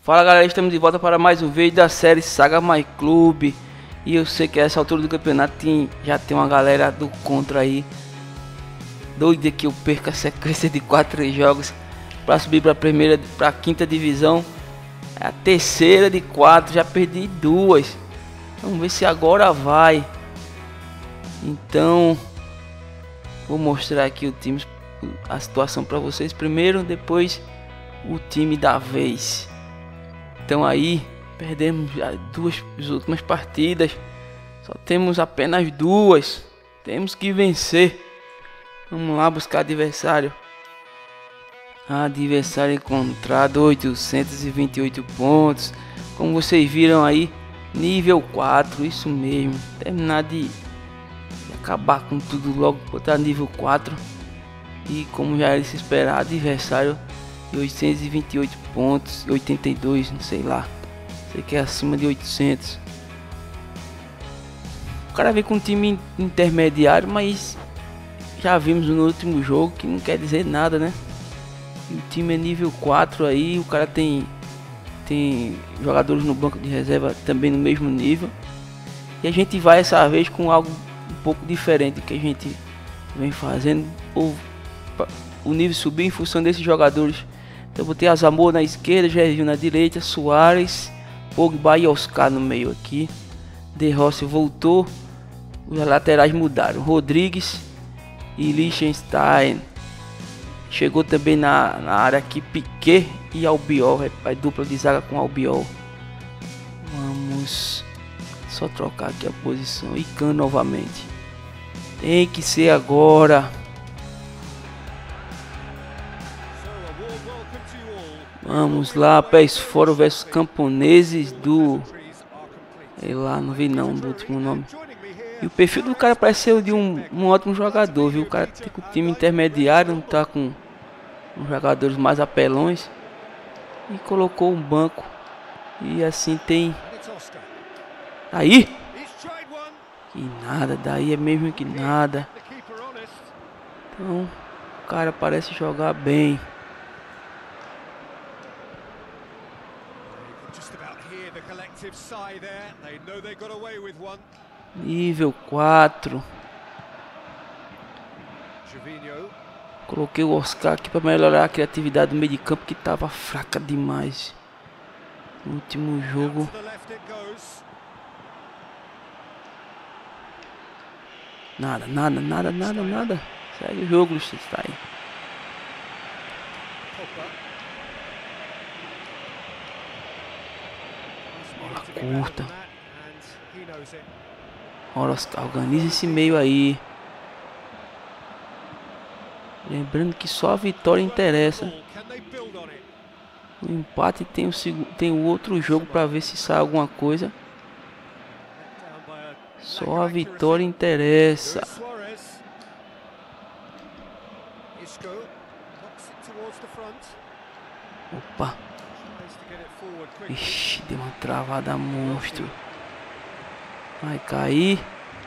Fala galera, estamos de volta para mais um vídeo da série Saga My Club. E eu sei que a essa altura do campeonato já tem uma galera do contra aí doida que eu perca a sequência de 4 jogos para subir para a quinta divisão. É a terceira de 4, já perdi 2. Vamos ver se agora vai. Então vou mostrar aqui o time, a situação para vocês primeiro, depois o time da vez. Então aí perdemos as últimas partidas, só temos apenas 2, temos que vencer. Vamos lá buscar adversário. Adversário encontrado, 828 pontos. Como vocês viram aí, nível 4, isso mesmo. Terminar de acabar com tudo logo, botar nível 4. E como já era se esperar, adversário de 828 pontos, 82, não sei lá. Sei que é acima de 800. O cara vem com um time intermediário, mas já vimos no último jogo que não quer dizer nada, né? E o time é nível 4 aí, o cara tem jogadores no banco de reserva também no mesmo nível. E a gente vai essa vez com algo um pouco diferente que a gente vem fazendo. O nível subir em função desses jogadores. Então vou ter a Zamora na esquerda, Gervinho na direita, Soares, Pogba e Oscar no meio aqui. De Rossi voltou, os laterais mudaram, Rodrigues e Liechtenstein. Chegou também na área aqui Piquet e Albiol, a dupla de zaga com Albiol. Vamos só trocar aqui a posição e Can novamente. Tem que ser agora. Vamos lá, Pés Fora versus Camponeses do... sei lá, não vi não do último nome. E o perfil do cara parece ser de um ótimo jogador, viu? O cara tem um time intermediário, não tá com os jogadores mais apelões. E colocou um banco. E assim tem... Aí! Que nada, daí é mesmo que nada. Então, o cara parece jogar bem. Nível 4. Coloquei o Oscar aqui para melhorar a criatividade do meio de campo, que estava fraca demais no último jogo. Nada. Segue o jogo, Liechtenstein. Bola curta. Ora, Oscar, organiza esse meio aí. Lembrando que só a vitória interessa. O empate tem o outro jogo para ver se sai alguma coisa. Só a vitória interessa. Opa. Ixi, deu uma travada monstro. Vai cair.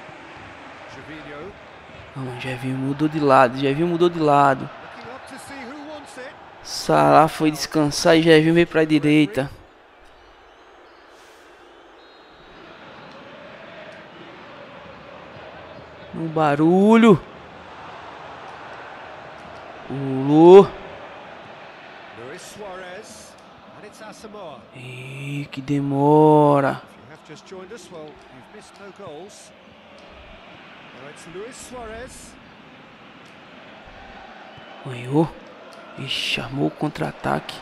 Não, Gervinho mudou de lado. Salah foi descansar e Gervinho veio para a direita. Um barulho. Pulou. Ih, que demora. Ganhou. E chamou o contra-ataque.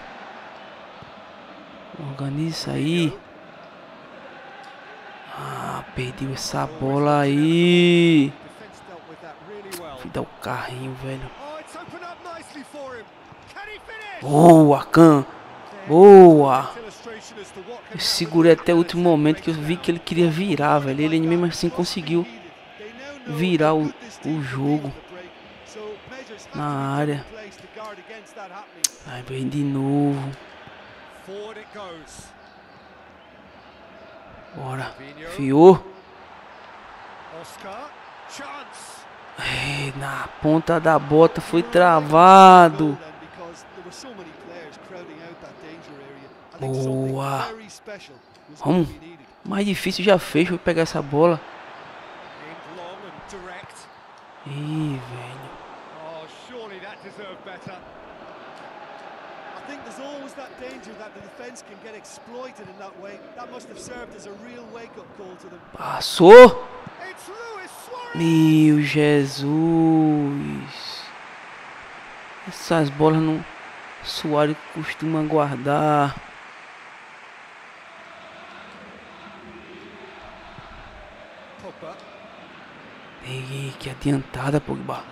Organiza isso aí. Perdeu essa bola aí. Fui dar o carrinho, velho. Boa, Can. Boa. Eu segurei até o último momento, que eu vi que ele queria virar, velho. Ele mesmo assim conseguiu virar o jogo na área. Aí vem de novo. Bora. Fiou. Na ponta da bota foi travado. Boa. Vamos. Mais difícil já fez pra pegar essa bola. Ih, velho. Passou. Meu Jesus. Essas bolas não... Suárez costuma guardar. Ei, que adiantada, Pogba.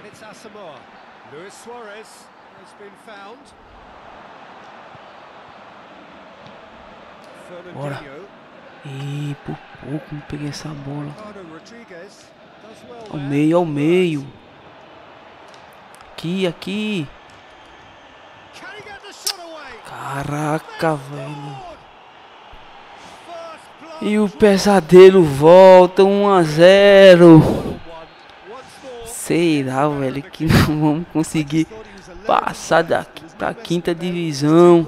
Bora. Ih, por pouco não peguei essa bola. Ao meio, ao meio. Aqui, aqui. Caraca, velho. E o pesadelo volta 1-0. Será, velho, que não vamos conseguir passar daqui pra quinta divisão.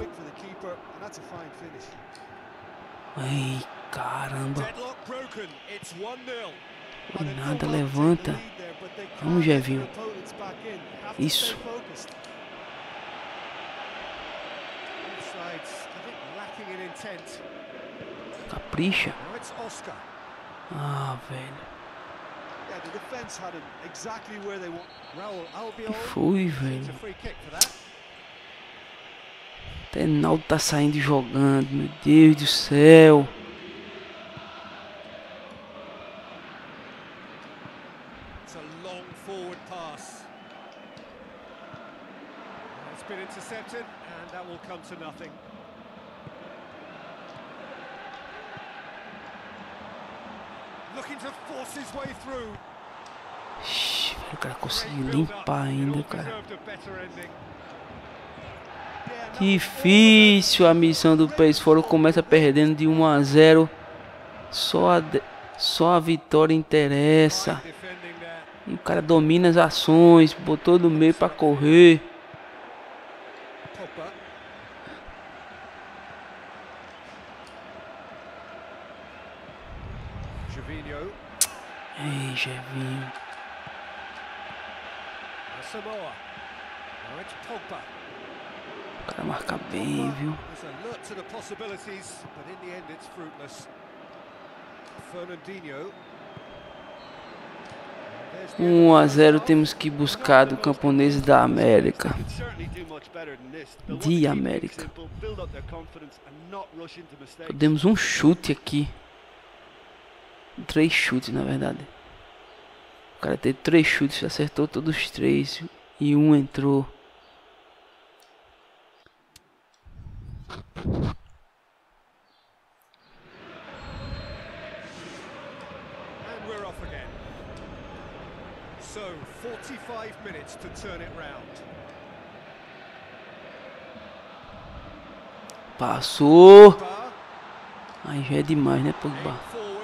Ai, caramba. Nada, levanta. Vamos, Jevinho. Isso. Capricha. Ah, velho. Que foi, velho? Até Naldo tá saindo e jogando. Meu Deus do céu. Ixi, o cara conseguiu limpar ainda, cara. Difícil a missão do PES4. Começa perdendo de 1-0. Só a vitória interessa. E o cara domina as ações. Botou no meio pra correr. Ei, Jevinho. O cara marca bem, viu? 1-0 temos que buscar do Camponeses da América. De América. Demos um chute aqui. 3 chutes, na verdade. O cara teve 3 chutes, acertou todos os 3 e um entrou. And we're off again. So 45 minutes to turn it round. Passou. Aí já é demais, né, Pogba?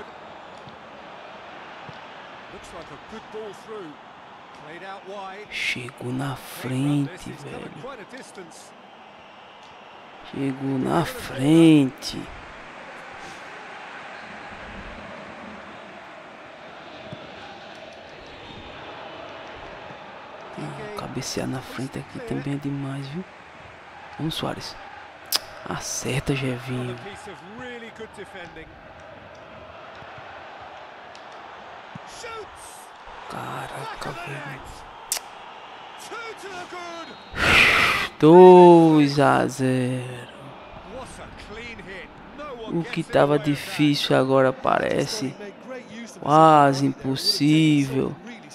Chegou na frente, velho. Chegou na frente. Cabecear na frente aqui também é demais, viu? Vamos, Suárez. Acerta, Jevinho. Caraca, velho. 2-0. O que tava difícil agora parece quase impossível.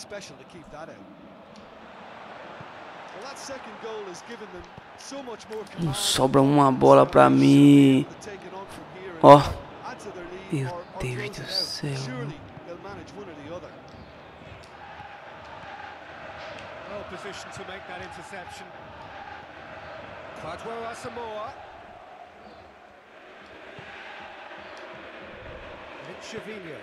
Não sobra uma bola pra mim. Ó. Meu Deus do céu. Position to make that interception. Kwadwo Asamoah. Lichtsteiner.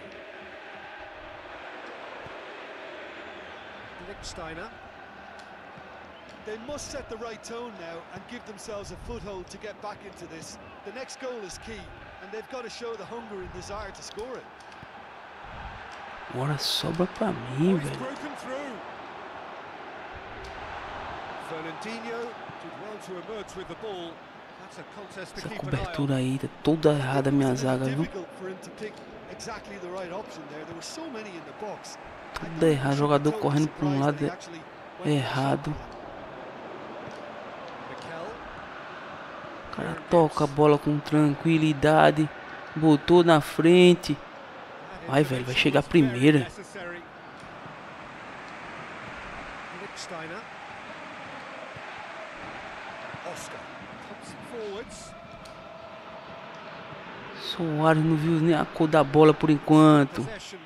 They must set the right tone now and give themselves a foothold to get back into this. The next goal is key, and they've got to show the hunger and desire to score it. Agora sobra pra mim, velho. Broken through. Fernandinho did well to emerge with the ball. That's a contest to Essa keep an eye on. cobertura aí tá toda errada, minha zaga, viu? Difficult for him to pick exactly the right option there. There were so many in the box. Tudo errado, jogador correndo pra um lado errado. O cara toca a bola com tranquilidade, botou na frente. Vai, velho, vai chegar primeiro. Soares não viu nem a cor da bola por enquanto.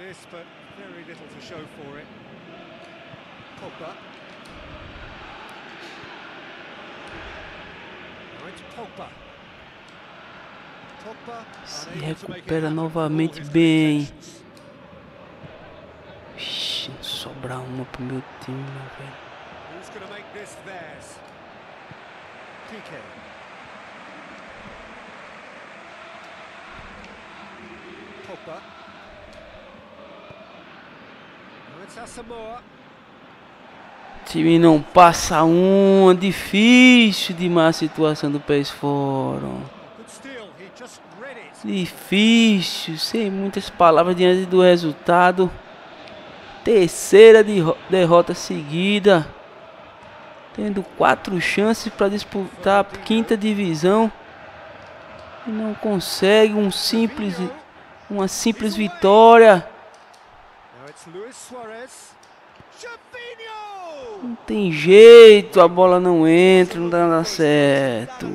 Se recupera novamente bem. Ixi, sobra uma pro meu time, meu velho. O time não passa uma, difícil demais a situação do PSV. Difícil, sem muitas palavras diante do resultado. Terceira derrota seguida. Tendo 4 chances para disputar a 5ª divisão. E não consegue uma simples vitória. Não tem jeito, a bola não entra, não dá certo.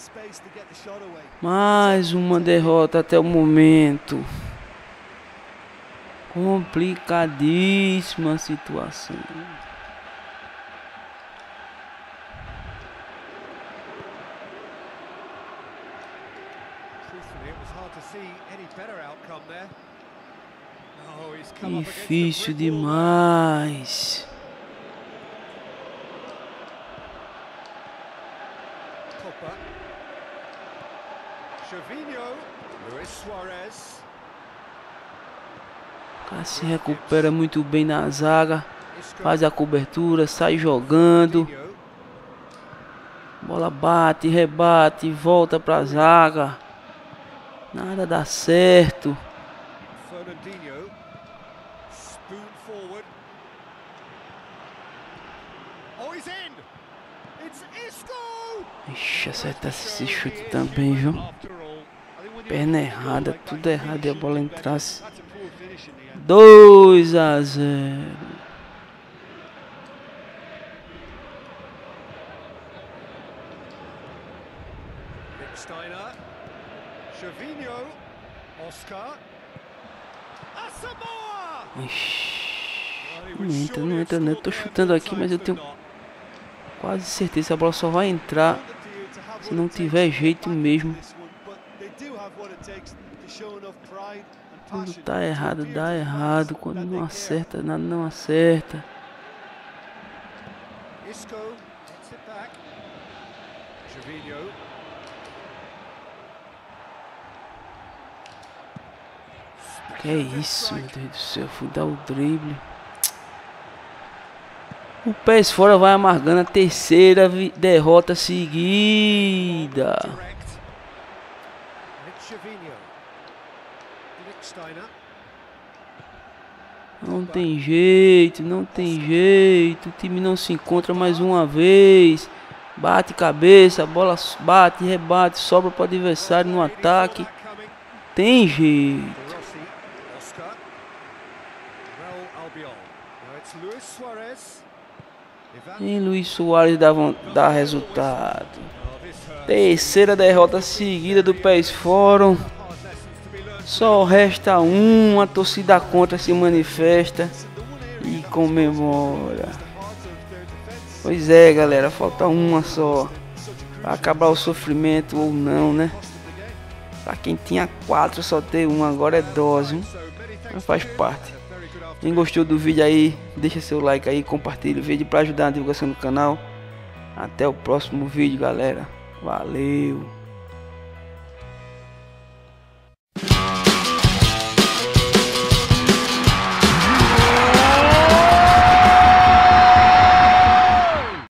Mais uma derrota até o momento. Complicadíssima situação. Difícil demais. O cara se recupera muito bem na zaga, faz a cobertura, sai jogando. Bola bate, rebate, volta pra zaga. Nada dá certo. Ixi, acerta esse chute também, viu? Perna errada, tudo errado e a bola entrasse. 2-0. Ixi, não entra, não. Eu tô chutando aqui, mas eu tenho quase certeza que a bola só vai entrar se não tiver jeito mesmo. Quando tá errado, dá errado. Quando não acerta, nada não acerta. Que é isso, meu Deus do céu. Fui dar o drible. O PSV vai amargando a terceira derrota seguida. Não tem jeito, não tem jeito. O time não se encontra mais uma vez. Bate cabeça, a bola bate, rebate, sobra para o adversário no ataque. Tem jeito. E Luiz Soares dá resultado. Terceira derrota seguida do PSV. Só resta uma, a torcida contra se manifesta e comemora. Pois é, galera, falta uma só para acabar o sofrimento ou não, né? Para quem tinha 4 só ter uma, agora é dose, mas faz parte. Quem gostou do vídeo aí, deixa seu like aí, compartilha o vídeo para ajudar na divulgação do canal. Até o próximo vídeo, galera. Valeu!